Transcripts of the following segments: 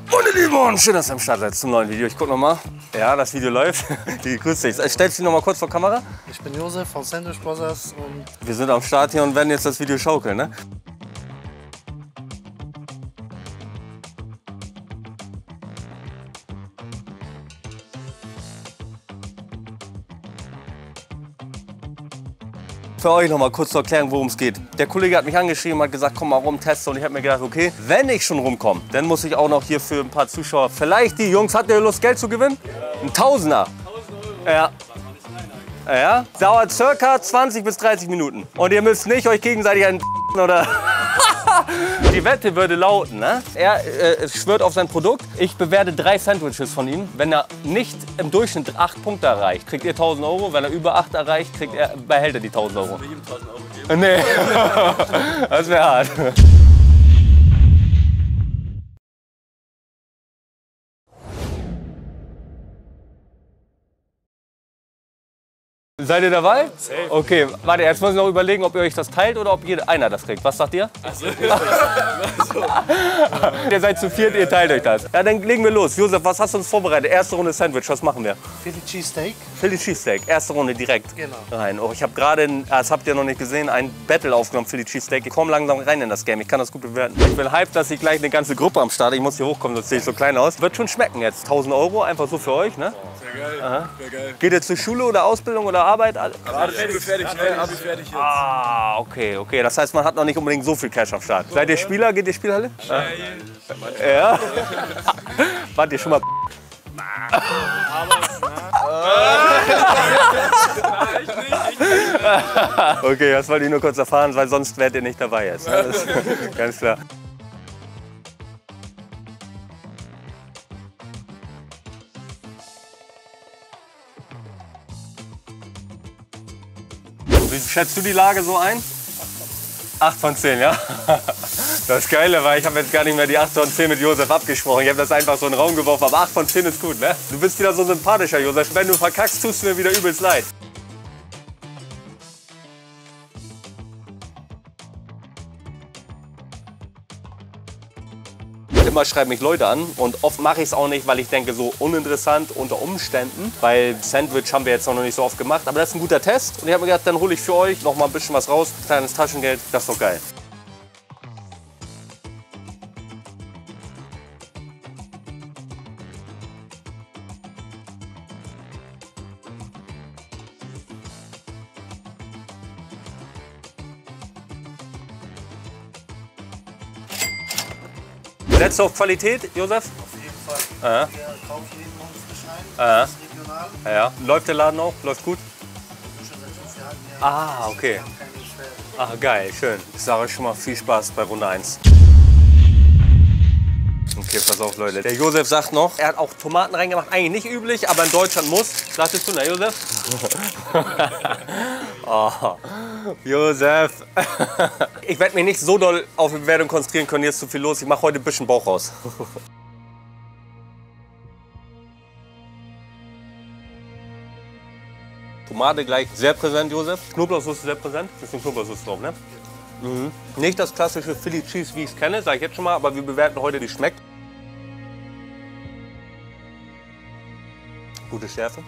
Und ihr Lieben, schön, dass ihr am Start seid zum neuen Video. Ich guck noch mal. Ja, das Video läuft. Grüß dich. Stellst du dich noch mal kurz vor Kamera? Ich bin Josef von Sandwich Brothers und wir sind am Start hier und werden jetzt das Video schaukeln, ne? Für euch noch mal kurz zu erklären, worum es geht. Der Kollege hat mich angeschrieben, hat gesagt, komm mal rum, teste. Und ich habe mir gedacht, okay, wenn ich schon rumkomme, dann muss ich auch noch hier für ein paar Zuschauer, vielleicht die Jungs, habt ihr Lust, Geld zu gewinnen? Ein Tausender. Ja. Ja. Dauert circa 20 bis 30 Minuten. Und ihr müsst nicht euch gegenseitig einen oder... Die Wette würde lauten, ne? Er schwört auf sein Produkt. Ich bewerte 3 Sandwiches von ihm. Wenn er nicht im Durchschnitt 8 Punkte erreicht, kriegt ihr 1000 Euro. Wenn er über 8 erreicht, behält er die 1000 Euro. Soll ich ihm 1000 Euro geben? Nee, das wäre hart. Seid ihr dabei? Safe. Okay, warte, jetzt muss ich noch überlegen, ob ihr euch das teilt oder ob einer das kriegt. Was sagt ihr? Ach so. Ihr seid zu viert, ihr teilt euch das. Ja, dann legen wir los. Josef, was hast du uns vorbereitet? Erste Runde Sandwich, was machen wir? Philly Cheesesteak. Philly Cheesesteak, erste Runde direkt Genau. rein. Oh, ich habe gerade, das habt ihr noch nicht gesehen, ein Battle aufgenommen, Philly Cheesesteak. Ich komme langsam rein in das Game, ich kann das gut bewerten. Ich bin hyped, dass ich gleich eine ganze Gruppe am Start. Ich muss hier hochkommen, sonst sehe ich so klein aus. Wird schon schmecken jetzt. 1000 Euro, einfach so für euch, ne? Sehr geil. Aha. Sehr geil. Geht ihr zur Schule oder Ausbildung oder Arbeit? Abi fertig jetzt. Ah, okay. Das heißt, man hat noch nicht unbedingt so viel Cash am Start. Seid ihr Spieler? Geht ihr Spielhalle? Ja. Wart ihr schon mal? Okay, das wollte ich nur kurz erfahren, weil sonst wärt ihr nicht dabei jetzt. Das ist ganz klar. Wie schätzt du die Lage so ein? 8 von 10, ja? Das Geile war, ich habe jetzt gar nicht mehr die 8 von 10 mit Josef abgesprochen. Ich habe das einfach so in den Raum geworfen, aber 8 von 10 ist gut, ne? Du bist wieder so sympathischer, Josef. Wenn du verkackst, tust du mir wieder übelst leid. Immer schreiben mich Leute an und oft mache ich es auch nicht, weil ich denke, so uninteressant unter Umständen, weil Sandwich haben wir jetzt noch nicht so oft gemacht, aber das ist ein guter Test und ich habe mir gedacht, dann hole ich für euch noch mal ein bisschen was raus, kleines Taschengeld, das ist doch geil. Setzt du auf Qualität, Josef? Auf jeden Fall. Wir kaufen jeden Morgen frisch ein. Das ist regional. Ja. Läuft der Laden auch? Läuft gut? Schon seit 5 Jahren hier. Ah, okay. Wir haben keine Beschwerden. Ah, geil, schön. Ich sage euch schon mal viel Spaß bei Runde 1. Okay, pass auf, Leute. Der Josef sagt noch, er hat auch Tomaten reingemacht. Eigentlich nicht üblich, aber in Deutschland muss. Sagtest du, ne, Josef? Oh, Josef. Ich werde mich nicht so doll auf die Bewertung konzentrieren können. Hier ist zu viel los. Ich mache heute ein bisschen Bauch raus. Tomate gleich sehr präsent, Josef. Knoblauchsoße sehr präsent. Bisschen Knoblauchsoße drauf, ne? Mhm. Nicht das klassische Philly Cheese, wie ich es kenne, sage ich jetzt schon mal, aber wir bewerten heute, wie es schmeckt. Gute Schärfe.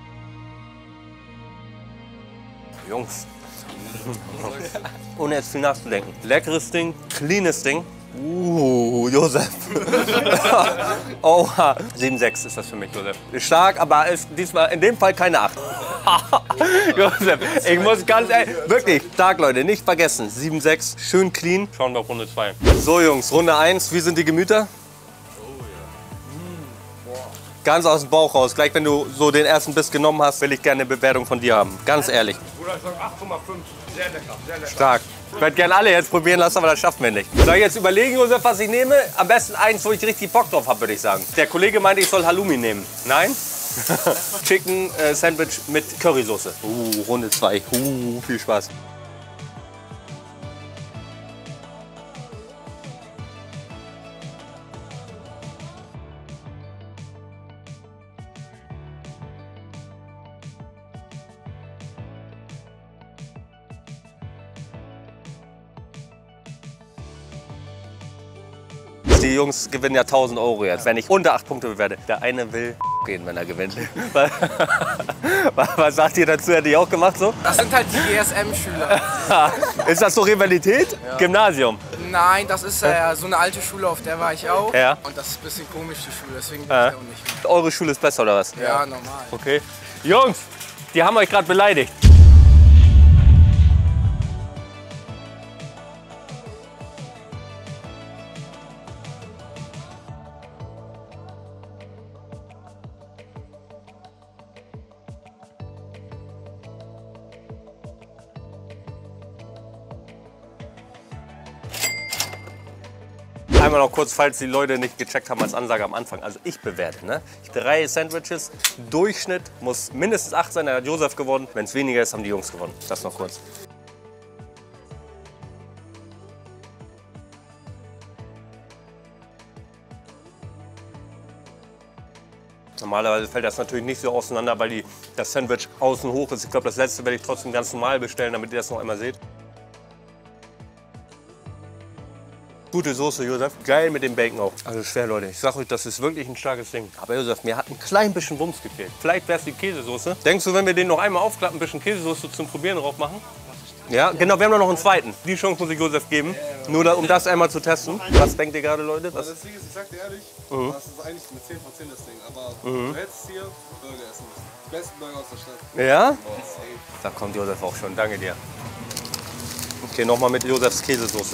Jungs. Ohne jetzt viel nachzudenken. Leckeres Ding, cleanes Ding. Josef. Oha. 7,6 ist das für mich, Josef. Ist stark, aber ist diesmal in dem Fall keine 8. Josef, ich muss ganz ehrlich, wirklich, stark, Leute, nicht vergessen. 7,6, schön clean. Schauen wir auf Runde 2. So, Jungs, Runde 1, wie sind die Gemüter? Ganz aus dem Bauch raus. Gleich, wenn du so den ersten Biss genommen hast, will ich gerne eine Bewertung von dir haben. Ganz ehrlich. Bruder, ich sag 8,5. Sehr lecker, sehr lecker. Stark. Ich werde gerne alle jetzt probieren lassen, aber das schaffen wir nicht. Soll ich jetzt überlegen, Josef, was ich nehme? Am besten eins, wo ich richtig Bock drauf habe, würde ich sagen. Der Kollege meinte, ich soll Halloumi nehmen. Nein? Chicken Sandwich mit Currysoße. Runde 2. Viel Spaß. Die Jungs gewinnen ja 1000 Euro jetzt, wenn ich unter 8 Punkte bewerte. Der eine will gehen, wenn er gewinnt. Was sagt ihr dazu? Hätte ich auch gemacht so? Das sind halt die GSM-Schüler. Ist das so Rivalität? Ja. Gymnasium? Nein, das ist so eine alte Schule, auf der war ich auch. Ja. Und das ist ein bisschen komisch, die Schule, deswegen bin ich da auch nicht mehr. Eure Schule ist besser, oder was? Ja, normal. Okay. Jungs, die haben euch gerade beleidigt. Einmal noch kurz, falls die Leute nicht gecheckt haben als Ansage am Anfang. Also ich bewerte, ne? 3 Sandwiches, Durchschnitt muss mindestens 8 sein, da hat Josef gewonnen. Wenn es weniger ist, haben die Jungs gewonnen. Das noch kurz. Normalerweise fällt das natürlich nicht so auseinander, weil das Sandwich außen hoch ist. Ich glaube, das letzte werde ich trotzdem ganz normal bestellen, damit ihr das noch einmal seht. Gute Soße, Josef. Geil mit dem Bacon auch. Also schwer, Leute. Ich sag euch, das ist wirklich ein starkes Ding. Aber Josef, mir hat ein klein bisschen Wumms gefehlt. Vielleicht wäre es die Käsesoße. Denkst du, wenn wir den noch einmal aufklappen, ein bisschen Käsesoße zum Probieren drauf machen? Ja, genau. Wir haben noch einen zweiten. Die Chance muss ich Josef geben. Nur um das einmal zu testen. Was denkt ihr gerade, Leute? Das Ding ist, ich sag dir ehrlich, das ist eigentlich mit 10 von 10 das Ding. Aber du hättest hier Burger essen müssen. Die besten Burger aus der Stadt. Ja? Boah, safe. Da kommt Josef auch schon. Danke dir. Okay, nochmal mit Josefs Käsesoße.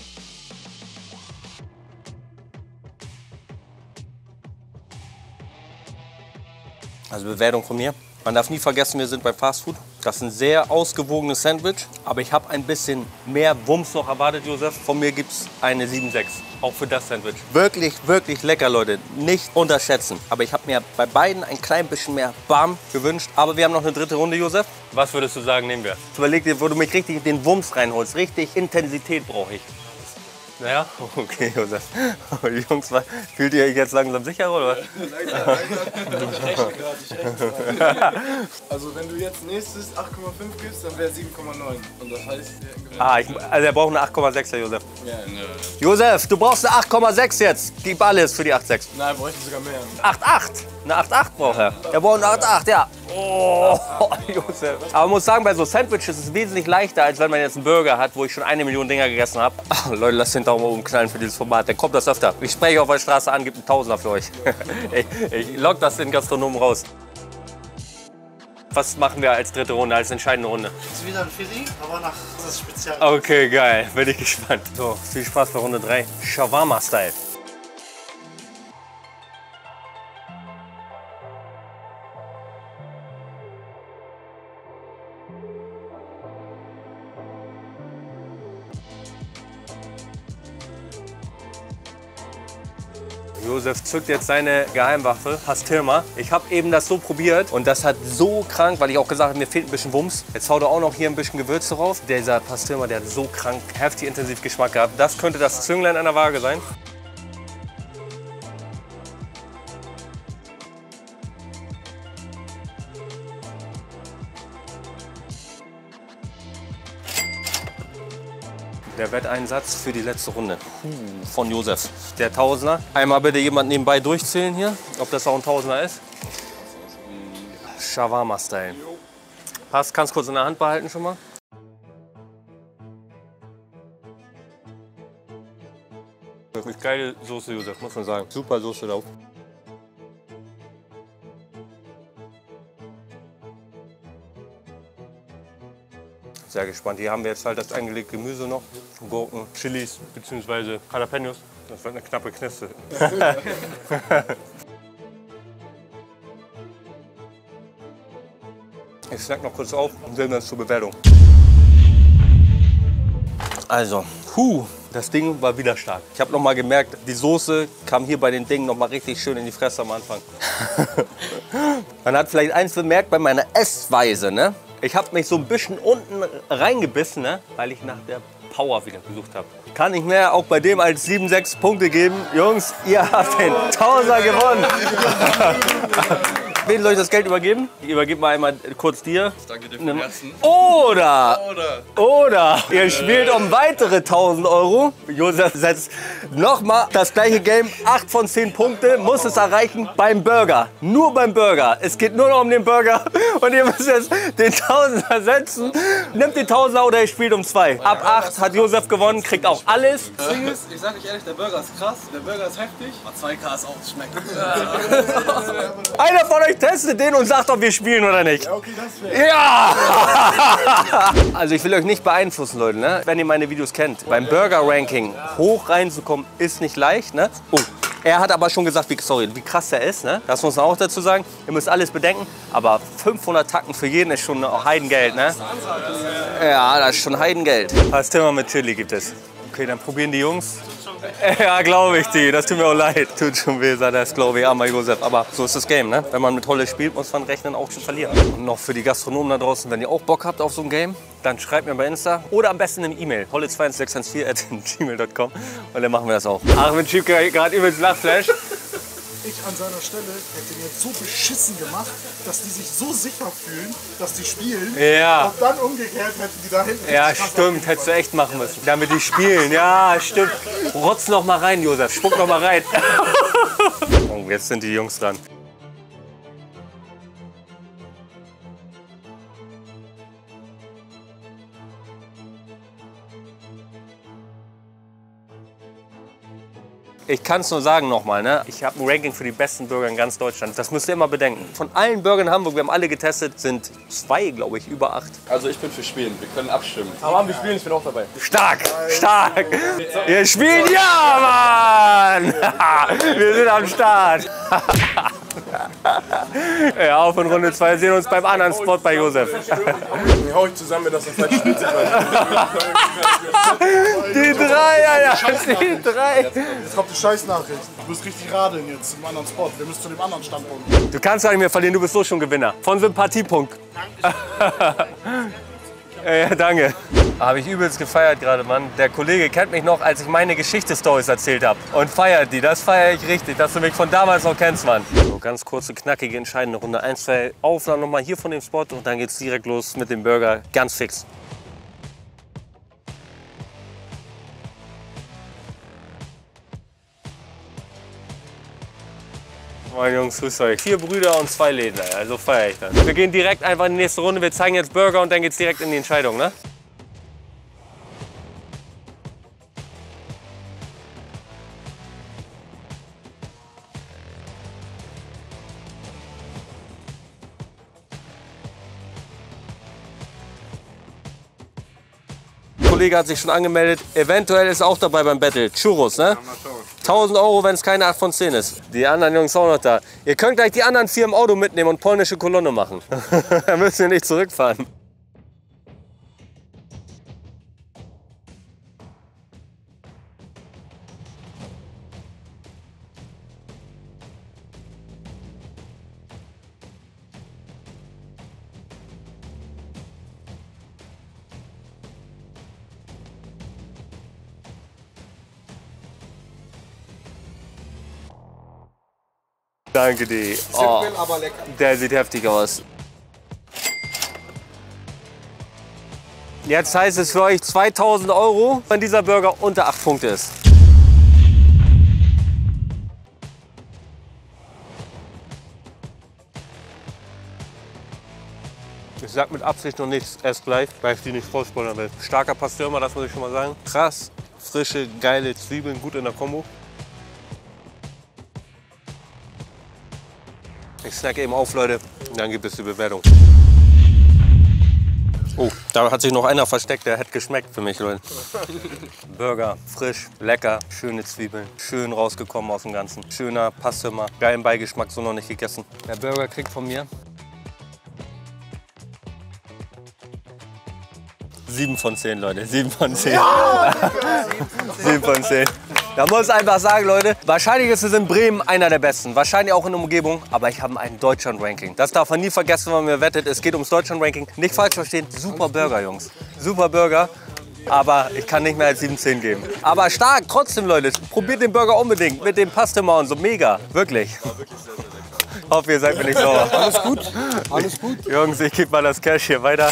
Also Bewertung von mir. Man darf nie vergessen, wir sind bei Fast Food. Das ist ein sehr ausgewogenes Sandwich. Aber ich habe ein bisschen mehr Wumms noch erwartet, Josef. Von mir gibt es eine 7,6. Auch für das Sandwich. Wirklich, wirklich lecker, Leute. Nicht unterschätzen. Aber ich habe mir bei beiden ein klein bisschen mehr Bam gewünscht. Aber wir haben noch eine dritte Runde, Josef. Was würdest du sagen, nehmen wir? Überleg dir, wo du mich richtig den Wumms reinholst. Richtig Intensität brauche ich. Naja, okay, Josef. Jungs, fühlt ihr euch jetzt langsam sicher, oder? Ich rechne gerade. Also wenn du jetzt nächstes 8,5 gibst, dann wäre 7,9. Und das heißt, also er braucht eine 8,6, Josef. Ja, nö. Josef, du brauchst eine 8,6 jetzt. Gib alles für die 8,6. Nein, bräuchte sogar mehr. 8,8. Eine 8,8 braucht er. Er braucht eine 8,8, ja. Oh, Josef. Aber man muss sagen, bei so Sandwiches ist es wesentlich leichter, als wenn man jetzt einen Burger hat, wo ich schon 1 Million Dinger gegessen habe. Leute, lasst den Daumen oben knallen für dieses Format. Dann kommt das öfter. Ich spreche auf der Straße an, gibt einen Tausender für euch. ich lock das den Gastronomen raus. Was machen wir als dritte Runde, als entscheidende Runde? Das ist wieder ein Philly, aber nach das ist speziell. Okay, geil. Bin ich gespannt. So, viel Spaß bei Runde 3. Shawarma-Style. Josef zückt jetzt seine Geheimwaffe, Pastırma. Ich habe eben das so probiert und das hat so krank, weil ich auch gesagt habe, mir fehlt ein bisschen Wumms. Jetzt haut er auch noch hier ein bisschen Gewürze drauf. Dieser Pastırma, der hat so krank, heftig intensiv Geschmack gehabt. Das könnte das Zünglein an der Waage sein. Der Wetteinsatz für die letzte Runde von Josef. Der Tausender. Einmal bitte jemand nebenbei durchzählen hier, ob das auch ein Tausender ist. Shawarma-Style. Passt, kannst kurz in der Hand behalten schon mal. Wirklich geile Soße, Josef, muss man sagen. Super Soße drauf. Sehr gespannt. Hier haben wir jetzt halt das eingelegte Gemüse noch. Gurken, Chilis bzw. Jalapenos. Das wird eine knappe Kiste. Ich snack noch kurz auf und sehen wir uns zur Bewertung. Also, das Ding war wieder stark. Ich habe noch mal gemerkt, die Soße kam hier bei den Dingen noch mal richtig schön in die Fresse am Anfang. Man hat vielleicht eins bemerkt bei meiner Essweise, ne? Ich habe mich so ein bisschen unten reingebissen, ne? Weil ich nach der Power wieder gesucht habe. Kann ich mir auch bei dem als 7,6 Punkte geben. Jungs, ihr habt den Tausender gewonnen. Wen soll ich das Geld übergeben? Ich übergebe mal einmal kurz dir. Danke dir vom Herzen. Oder ihr spielt um weitere 1000 Euro. Josef setzt nochmal das gleiche Game. 8 von 10 Punkte muss es erreichen beim Burger. Nur beim Burger. Es geht nur noch um den Burger. Und ihr müsst jetzt den 1000er setzen. Nimmt den 1000er oder ihr spielt um 2. Ab 8 hat Josef gewonnen, kriegt auch alles. Das Ding ist, ich sag euch ehrlich, der Burger ist krass, der Burger ist heftig. 2K ist auch schmeckt. Einer von euch testet den und sagt, ob wir spielen oder nicht. Ja, okay, das wäre. Ja! Also ich will euch nicht beeinflussen, Leute, ne? Wenn ihr meine Videos kennt. Beim Burger-Ranking hoch reinzukommen, ist nicht leicht, ne? Oh, er hat aber schon gesagt, wie krass er ist, ne? Das muss man auch dazu sagen. Ihr müsst alles bedenken, aber 500 Tacken für jeden ist schon Heidengeld, ne? Ja, das ist schon Heidengeld. Pastilla mit Chili gibt es. Okay, dann probieren die Jungs. Ja, glaube ich die. Das tut mir auch leid. Tut schon weh, sagt das, glaube ich, armer Josef. Aber so ist das Game, ne? Wenn man mit Holle spielt, muss man rechnen, auch zu verlieren. Und noch für die Gastronomen da draußen, wenn ihr auch Bock habt auf so ein Game, dann schreibt mir bei Insta oder am besten eine E-Mail. holle21614@gmail.com und dann machen wir das auch. Achmed schiebt gerade übelst Lachflash. Ich an seiner Stelle hätte mir so beschissen gemacht, dass die sich so sicher fühlen, dass die spielen. Ja. Und dann umgekehrt hätten die da hinten. Ja, stimmt. Hättest du echt machen müssen. Damit die spielen. Ja, stimmt. Rotz noch mal rein, Josef. Spuck noch mal rein. Oh, jetzt sind die Jungs dran. Ich kann es nur sagen nochmal, ne? Ich habe ein Ranking für die besten Burger in ganz Deutschland. Das müsst ihr immer bedenken. Von allen Burgern in Hamburg, wir haben alle getestet, sind 2, glaube ich, über 8. Also ich bin für Spielen, wir können abstimmen. Aber wir spielen, ich bin auch dabei. Stark, stark. Ihr spielt, ja, Mann! Wir sind am Start. Ja, auf in Runde 2. Wir sehen uns beim anderen Spot bei Josef. Wir hauen zusammen, dass das falsch spielt. Die 3, ja, die 3. Jetzt kommt die Scheißnachricht. Du musst richtig radeln jetzt zum anderen Spot. Wir müssen zu dem anderen Standpunkt. Du kannst gar nicht mehr verlieren, du bist so schon Gewinner. Von Sympathiepunkt. Ja, danke. Habe ich übelst gefeiert gerade, Mann. Der Kollege kennt mich noch, als ich meine Geschichte-Stories erzählt habe. Und feiert die. Das feiere ich richtig, dass du mich von damals noch kennst, Mann. So, ganz kurze, knackige, entscheidende Runde. 1, 2 Aufnahmen nochmal hier von dem Spot und dann geht's direkt los mit dem Burger. Ganz fix. Moin Jungs, grüßt euch. 4 Brüder und 2 Läden, also feiere ich das. Wir gehen direkt einfach in die nächste Runde. Wir zeigen jetzt Burger und dann geht's direkt in die Entscheidung, ne? Der Kollege hat sich schon angemeldet. Eventuell ist er auch dabei beim Battle. Churros, ne? 1000 Euro, wenn es keine 8 von 10 ist. Die anderen Jungs auch noch da. Ihr könnt gleich die anderen 4 im Auto mitnehmen und polnische Kolonne machen. Da müssen wir nicht zurückfahren. Danke dir. Oh, Simpel, aber lecker. der sieht heftig aus. Jetzt heißt es für euch 2000 Euro, wenn dieser Burger unter 8 Punkte ist. Ich sag mit Absicht noch nichts, erst gleich, weil ich die nicht vollspoilern will. Starker Pastürmer, das muss ich schon mal sagen. Krass, frische, geile Zwiebeln, gut in der Kombo. Ich snacke eben auf, Leute, und dann gibt es die Bewertung. Oh, da hat sich noch einer versteckt, der hätte geschmeckt für mich, Leute. Burger, frisch, lecker, schöne Zwiebeln, schön rausgekommen aus dem Ganzen. Schöner Pastürmer, geilen Beigeschmack, so noch nicht gegessen. Der Burger kriegt von mir 7 von 10, Leute, 7 von 10. Ja, 7 von 10. Da muss ich einfach sagen, Leute, wahrscheinlich ist es in Bremen einer der besten, wahrscheinlich auch in der Umgebung, aber ich habe ein Deutschland-Ranking. Das darf man nie vergessen, wenn man mir wettet, es geht ums Deutschland-Ranking. Nicht falsch verstehen, super Burger, Jungs. Super Burger, aber ich kann nicht mehr als 7,10 geben. Aber stark, trotzdem, Leute, probiert den Burger unbedingt mit dem Pastema und so, mega, wirklich. Hoffe, ihr seid mir nicht sauer. Alles gut? Alles gut? Jungs, ich gebe mal das Cash hier weiter.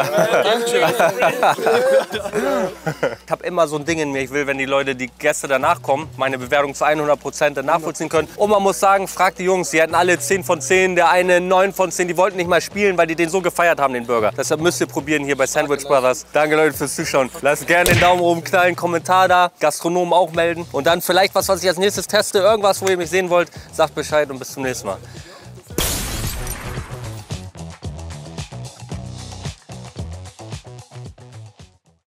Ich habe immer so ein Ding in mir. Ich will, wenn die Leute, die Gäste danach kommen, meine Bewertung zu 100% nachvollziehen können. Und man muss sagen, fragt die Jungs, die hatten alle 10 von 10, der eine 9 von 10. Die wollten nicht mal spielen, weil die den so gefeiert haben, den Burger. Deshalb müsst ihr probieren hier bei Sandwich Brothers. Danke Leute fürs Zuschauen. Lasst gerne den Daumen oben knallen, Kommentar da, Gastronomen auch melden. Und dann vielleicht was ich als nächstes teste, irgendwas, wo ihr mich sehen wollt, sagt Bescheid und bis zum nächsten Mal.